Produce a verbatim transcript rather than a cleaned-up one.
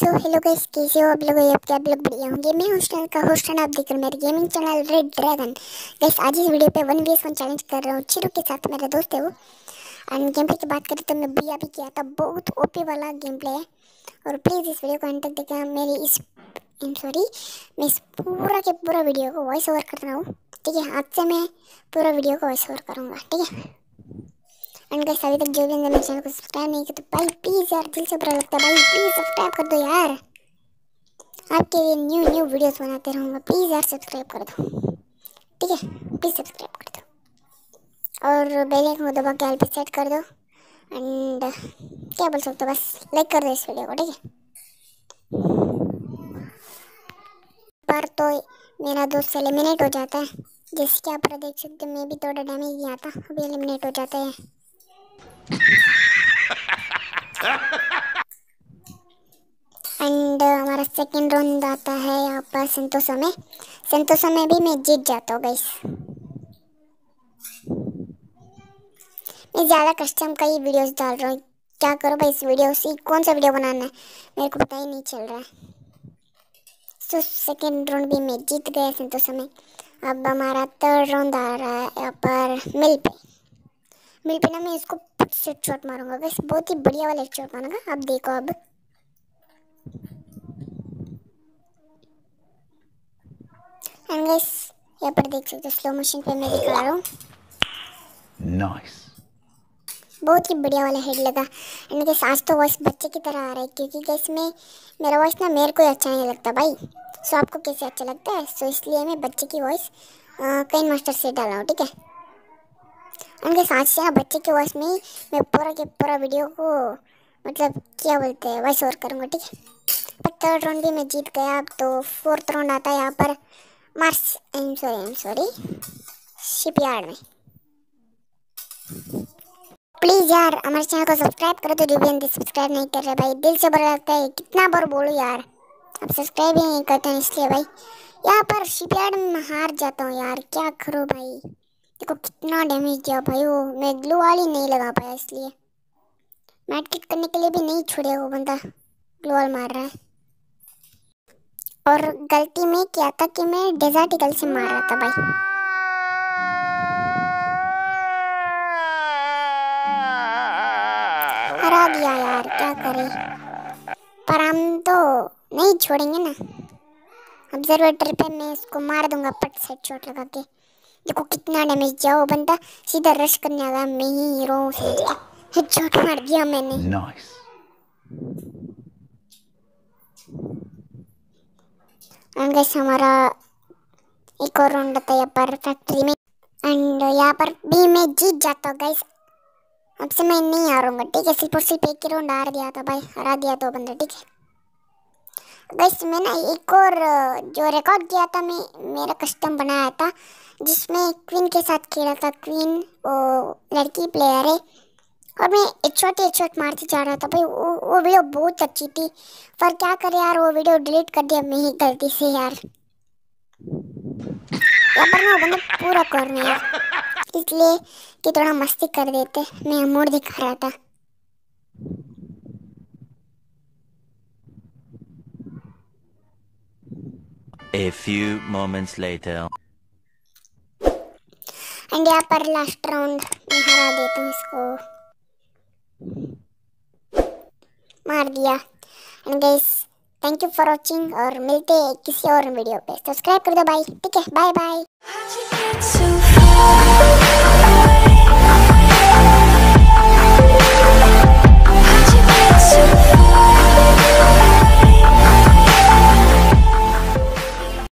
So hello guys, कैसे हो आप लोग? आप क्या आप लोग बढ़िया होंगे। मैं हूं चैनल का होस्ट एंड आप देख रहे हो मेरे gaming channel red dragon. Guys आज इस वीडियो पे वन वीएस वन चैलेंज कर रहा हूँ चिरू के साथ, मेरा दोस्त है वो। एंड गेम प्ले की बात करें तो मैं भी अभी किया था, बहुत ओपी वाला गेम प्ले है। और प्लीज़ इस वीडियो को एंड तक देखना। मेरी इस सॉरी मैं इस पूरा के पूरा वीडियो को वॉइस ओवर कर रहा हूँ, ठीक है। आज से मैं पूरा वीडियो को वॉइस ओवर करूँगा, ठीक है। एंड गाइस अभी तक जो भी मेरे चैनल को सब्सक्राइब नहीं किया तो भाई प्लीज़ यार, दिल से बुरा लगता है भाई, प्लीज़ सब्सक्राइब कर दो यार। आपके लिए न्यू न्यू वीडियोस बनाते रहूँगा, प्लीज़ यार सब्सक्राइब कर दो, ठीक है। प्लीज़ सब्सक्राइब कर दो और बेल आइकन को दबा के ऑल पे सेट कर दो। एंड क्या बोल सकते हो, बस लाइक कर दो इस वीडियो को, ठीक है। पर तो मेरा दोस्त एलिमिनेट हो जाता है, जैसे कि आप देख सकते हो। मैं भी थोड़ा डैमेज दिया था, अभी एलिमिनेट हो जाता है। एंड हमारा सेकंड राउंड आता है यहाँ पर संतोषा में। संतोषा में भी मैं जीत जाता हूँ गाइस। मैं ज़्यादा कस्टम का ही वीडियोस डाल रहा हूँ, क्या करो भाई। इस वीडियो से कौन सा वीडियो बनाना है मेरे को पता ही नहीं चल रहा है। सो सेकंड राउंड भी मैं जीत गया संतोषा में। अब हमारा थर्ड राउंड आ रहा है यहाँ पर मिल पे। मिल पे ना मैं इसको सेट शॉट मारूंगा गाइस, बहुत ही बढ़िया वाला शॉट मारूंगा। अब देखो, अब एंड गाइस यहाँ पर देख सकते हो स्लो मोशन पे मैं दिखा रहा हूँ। नाइस, बहुत ही बढ़िया वाला हेड लगा। एंड गाइस आज तो वॉइस बच्चे की तरह आ रहा है, क्योंकि गाइस में मेरा वॉइस ना मेरे को अच्छा नहीं लगता भाई। सो आपको कैसे अच्छा लगता है? सो इसलिए मैं बच्चे की वॉइस कई मास्टर से डाल रहा हूँ, ठीक है। एंड गाइस आज से ना बच्चे की वॉइस में ही मैं पूरा के पूरा वीडियो को मतलब क्या बोलते हैं वॉइस ओवर करूँगा, ठीक है। पर थर्ड राउंड भी मैं जीत गया। अब तो फोर्थ राउंड आता है यहाँ पर Mars M sorry M sorry shipyard में। प्लीज़ यार हमारे चैनल को सब्सक्राइब करो, तो जो भी हिंदी सब्सक्राइब नहीं कर रहे भाई, दिल से बुरा लगता है। कितना बार बोलूँ यार, अब सब्सक्राइब ही नहीं करते हैं, इसलिए भाई यहाँ पर शिपयार्ड में हार जाता हूँ यार, क्या करूँ भाई। देखो कितना डैमेज दिया भाई, वो मैं ग्लू वाली नहीं लगा पाया, इसलिए मैट किट करने के लिए भी नहीं छोड़े वो बंदा, ग्लू वाल मार रहा है। और गलती में क्या था कि मैं डेजर्टिकल से मार रहा था भाई। हरा दिया यार, क्या करें। पर हम तो नहीं छोड़ेंगे ना। ऑब्जर्वेटर पे मैं इसको मार दूंगा पट से चोट लगा के। देखो कितना डैमेज दिया, वो बंदा सीधा रश करने आ गया, मैं ही हीरो हूँ समझ गया, हेडशॉट मार दिया मैंने। नाइस। एंड गाइस हमारा एक और राउंड आता है यहाँ पर फैक्ट्री में। एंड यहाँ पर भी मैं जीत जाता हूँ गाइस। अब से मैं नहीं हारूंगा, ठीक है। सिर्फ और सिर्फ एक ही राउंड हार दिया था भाई, हरा दिया तो बंदा, ठीक है। गाइस मैं ना एक और जो रिकॉर्ड किया था, मैं मेरा कस्टम बनाया था जिसमें क्वीन के साथ खेला था। क्वीन वो लड़की प्लेयर है और मैं एक शॉट एक शॉट मारते जा रहा था भाई। वो वो वीडियो बहुत अच्छी थी, पर क्या करे यार, वो वीडियो डिलीट कर दिया मैं ही गलती से यार। यहाँ पर ना बंदा पूरा कॉर्नर यार, इसलिए कि थोड़ा मस्ती कर देते, मैं मोड़ दिखा रहा था। A few moments later. And यहाँ पर लास्ट राउंड मैं हरा देता हूँ इसको, मार दिया। And guys thank you for watching और मिलते हैं किसी और वीडियो पे। सब्सक्राइब कर दो भाई, ठीक है। Bye bye.